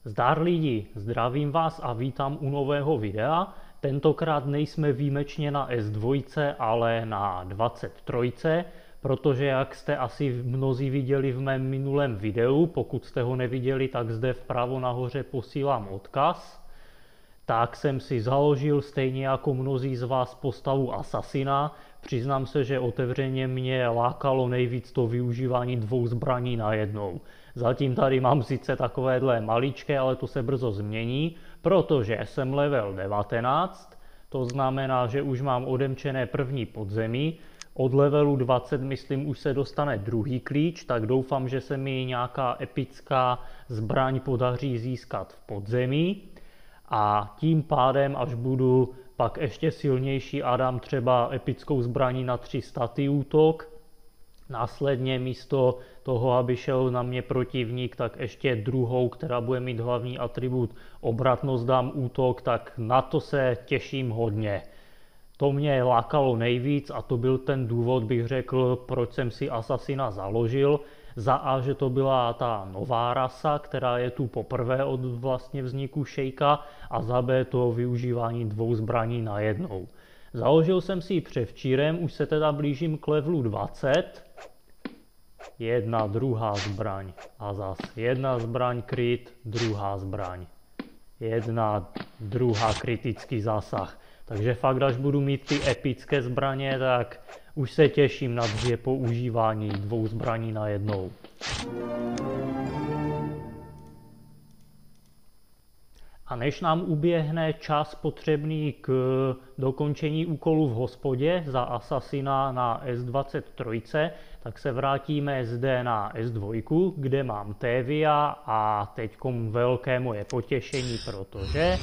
Zdar lidi, zdravím vás a vítám u nového videa. Tentokrát nejsme výjimečně na S2, ale na 23, protože jak jste asi mnozí viděli v mém minulém videu, pokud jste ho neviděli, tak zde vpravo nahoře posílám odkaz. Tak jsem si založil stejně jako mnozí z vás postavu asasina. Přiznám se, že otevřeně mě lákalo nejvíc to využívání dvou zbraní najednou. Zatím tady mám sice takovéhle maličké, ale to se brzo změní, protože jsem level 19, to znamená, že už mám odemčené první podzemí. Od levelu 20, myslím, už se dostane druhý klíč, tak doufám, že se mi nějaká epická zbraň podaří získat v podzemí. A tím pádem, až budu pak ještě silnější a dám třeba epickou zbraní na 3 staty útok, následně místo toho, aby šel na mě protivník, tak ještě druhou, která bude mít hlavní atribut obratnost, dám útok, tak na to se těším hodně. To mě lákalo nejvíc a to byl ten důvod, bych řekl, proč jsem si asasina založil. Za A, že to byla ta nová rasa, která je tu poprvé od vlastně vzniku Šejka, a za B to využívání dvou zbraní najednou. Založil jsem si ji předevčírem, už se teda blížím k levelu 20. Jedna druhá zbraň a zas jedna zbraň kryt, druhá zbraň. Jedna druhá kritický zásah. Takže fakt, až budu mít ty epické zbraně, tak už se těším na používání dvou zbraní najednou. A než nám uběhne čas potřebný k dokončení úkolu v hospodě za asasina na S23, tak se vrátíme zde na S2, kde mám Tevia a teďkom velké moje potěšení, protože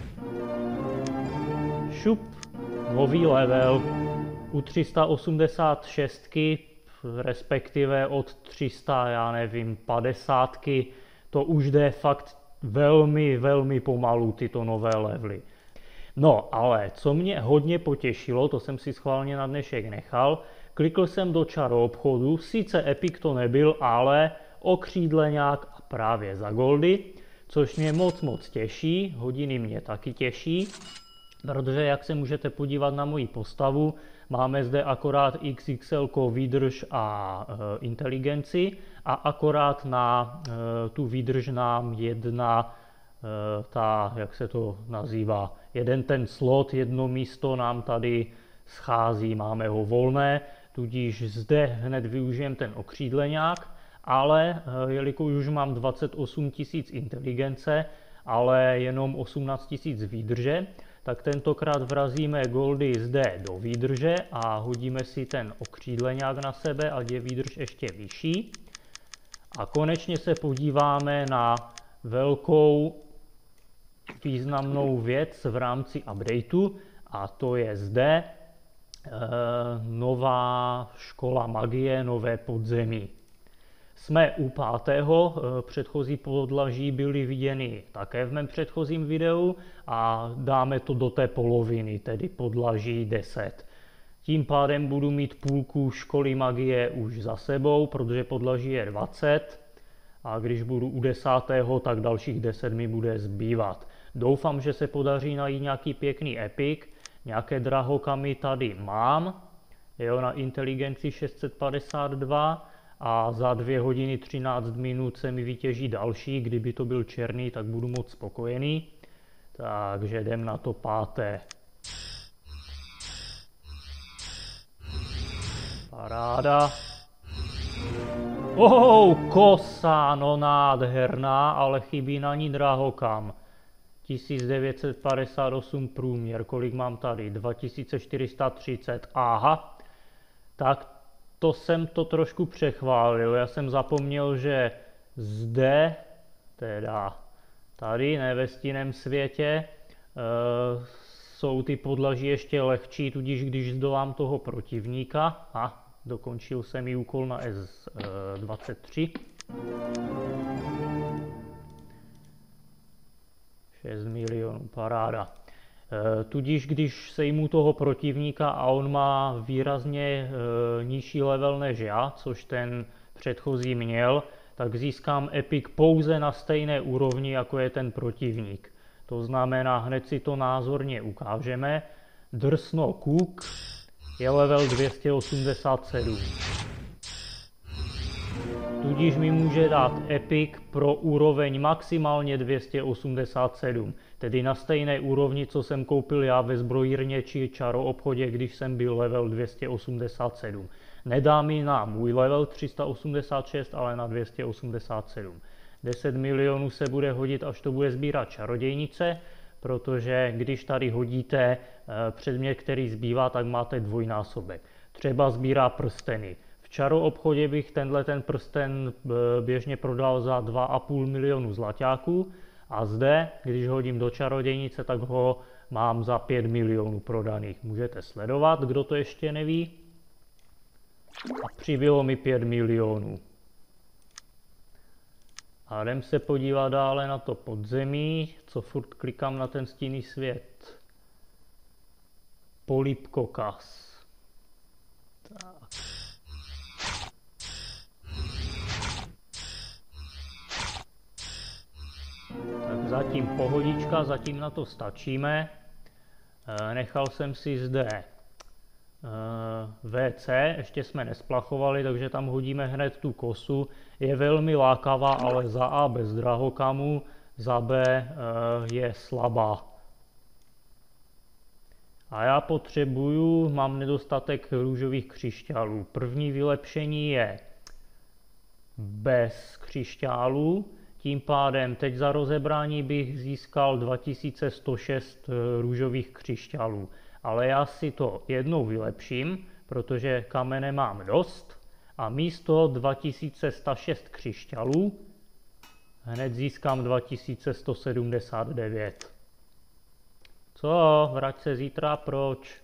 šup, nový level u 386, respektive od 300, já nevím, 50, to už jde fakt velmi pomalu, tyto nové levely. No, ale co mě hodně potěšilo, to jsem si schválně na dnešek nechal, klikl jsem do čaroobchodu, sice epic to nebyl, ale okřídleňák a právě za goldy, což mě moc těší, hodiny mě taky těší, protože jak se můžete podívat na moji postavu, máme zde akorát XXL výdrž a inteligenci a akorát na tu výdrž nám jedna jak se to nazývá, jeden ten slot, jedno místo nám tady schází, máme ho volné, tudíž zde hned využijem ten okřídleňák, ale jelikož už mám 28 000 inteligence, ale jenom 18 000 výdrže, tak tentokrát vrazíme goldy zde do výdrže a hodíme si ten okřídleňák na sebe, ať je výdrž ještě vyšší. A konečně se podíváme na velkou významnou věc v rámci updateu, a to je zde nová škola magie, nové podzemí. Jsme u 5. Předchozí podlaží byly viděny také v mém předchozím videu a dáme to do té poloviny, tedy podlaží 10. Tím pádem budu mít půlku školy magie už za sebou, protože podlaží je 20 a když budu u 10., tak dalších 10 mi bude zbývat. Doufám, že se podaří najít nějaký pěkný epic, nějaké drahokamy tady mám, jo, na inteligenci 652, a za 2 hodiny 13 minut se mi vytěží další, kdyby to byl černý, tak budu moc spokojený. Takže jdem na to 5. Paráda. Kosa, no nádherná, ale chybí na ní drahokam. 1958 průměr, kolik mám tady? 2430, aha. Tak to jsem to trošku přechválil, já jsem zapomněl, že zde, teda tady, ne ve stinném světě, jsou ty podlaží ještě lehčí, tudíž když zdolám toho protivníka, dokončil jsem i úkol na S23. 6 milionů, paráda. Tudíž když sejmu toho protivníka a on má výrazně nižší level než já, což ten předchozí měl, tak získám epic pouze na stejné úrovni, jako je ten protivník. To znamená, hned si to názorně ukážeme. Drsno Cook je level 287. Tudíž mi může dát epic pro úroveň maximálně 287, tedy na stejné úrovni, co jsem koupil já ve zbrojírně či čaroobchodě, když jsem byl level 287. Nedá mi na můj level 386, ale na 287. 10 milionů se bude hodit, až to bude sbírat čarodějnice, protože když tady hodíte předmět, který zbývá, tak máte dvojnásobek. Třeba sbírá prsteny. V čaroobchodě bych ten prsten běžně prodal za 2,5 milionu zlaťáků a zde, když hodím do čarodějnice, tak ho mám za 5 milionů prodaných. Můžete sledovat, kdo to ještě neví. A přibylo mi 5 milionů. A jdem se podívat dále na to podzemí, co furt klikám na ten stinný svět. Polipkokas. Tak. Tak zatím pohodička, zatím na to stačíme. Nechal jsem si zde WC, ještě jsme nesplachovali, takže tam hodíme hned tu kosu. Je velmi lákavá, ale za A bez drahokamů, za B je slabá. A já mám nedostatek růžových křišťálů. První vylepšení je bez křišťálů, tím pádem teď za rozebrání bych získal 2106 růžových křišťálů. Ale já si to jednou vylepším, protože kamene mám dost a místo 2106 křišťálů hned získám 2179. Co? Vrať se zítra, proč?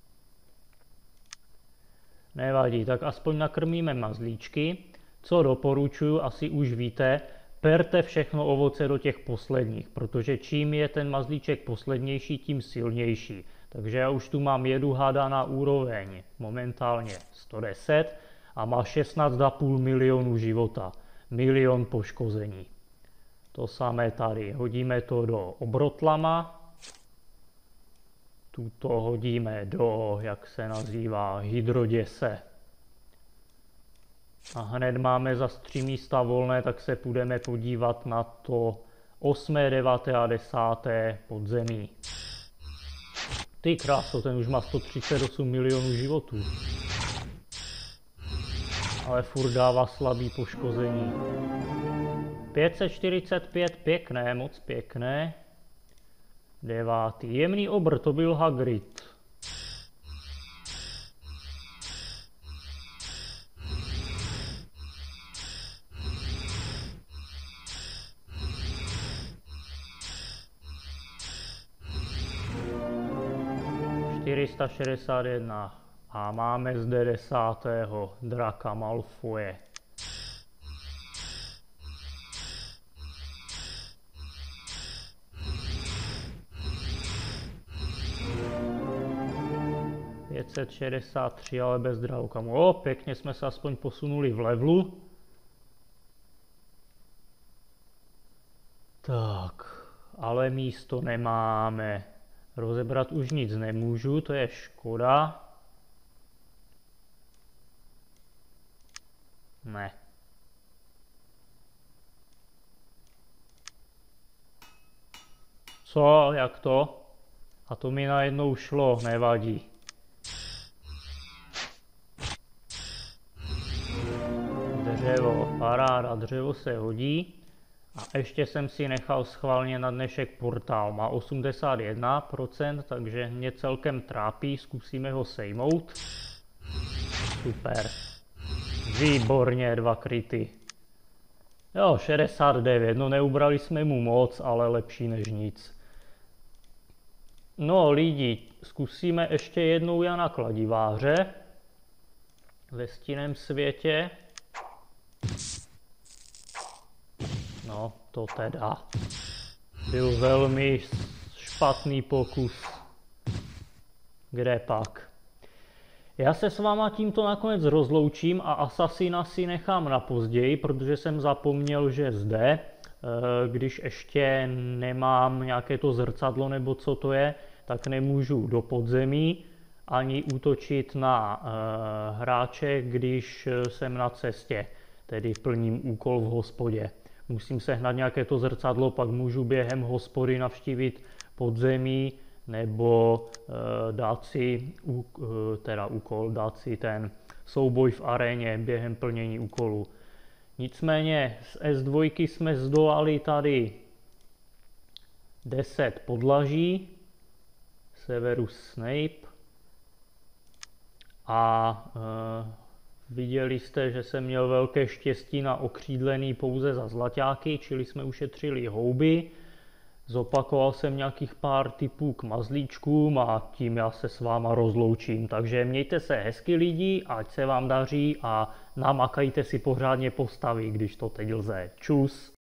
Nevadí, tak aspoň nakrmíme mazlíčky. Co doporučuji, asi už víte, perte všechno ovoce do těch posledních, protože čím je ten mazlíček poslednější, tím silnější. Takže já už tu mám jedu hada na úroveň momentálně 110 a má 16,5 milionu života, milion poškození. To samé tady, hodíme to do obrotlama, tuto hodíme do, jak se nazývá, hydroděse. A hned máme za 3 místa volné, tak se půjdeme podívat na to 8., 9. a 10. podzemí. Ty kráso, ten už má 138 milionů životů. Ale furt dává slabý poškození. 545, pěkné, moc pěkné. 9. Jemný obr, to byl Hagrid. ...461 a máme zde 10. Draka Malfoje. ...563, ale bez drahokamů. O, pěkně jsme se aspoň posunuli v levelu. Tak, ale místo nemáme. Rozebrat už nic nemůžu, to je škoda. Ne. Co? Jak to? A to mi najednou šlo, nevadí. Dřevo, paráda, dřevo se hodí. A ještě jsem si nechal schválně na dnešek portál. Má 81%, takže mě celkem trápí, zkusíme ho sejmout. Super. Výborně, 2 kryty. Jo, 69, no neubrali jsme mu moc, ale lepší než nic. No lidi, zkusíme ještě jednou Jana Kladiváře ve stinném světě. No, to teda byl velmi špatný pokus. Kde pak? Já se s váma tímto nakonec rozloučím a Assassina si nechám na později, protože jsem zapomněl, že zde, když ještě nemám nějaké to zrcadlo nebo co to je, tak nemůžu do podzemí ani útočit na hráče, když jsem na cestě, tedy plním úkol v hospodě. Musím sehnat nějaké to zrcadlo, pak můžu během hospody navštívit podzemí nebo dát si dát si ten souboj v aréně během plnění úkolu. Nicméně z S2 jsme zdolali tady 10 podlaží, Severus Snape, a viděli jste, že jsem měl velké štěstí na okřídlený pouze za zlaťáky, čili jsme ušetřili houby. Zopakoval jsem nějakých pár tipů k mazlíčkům a tím já se s váma rozloučím. Takže mějte se hezky lidi, ať se vám daří a namakajte si pořádně postavy, když to teď lze. Čus!